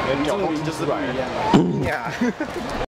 原住民就是不一样。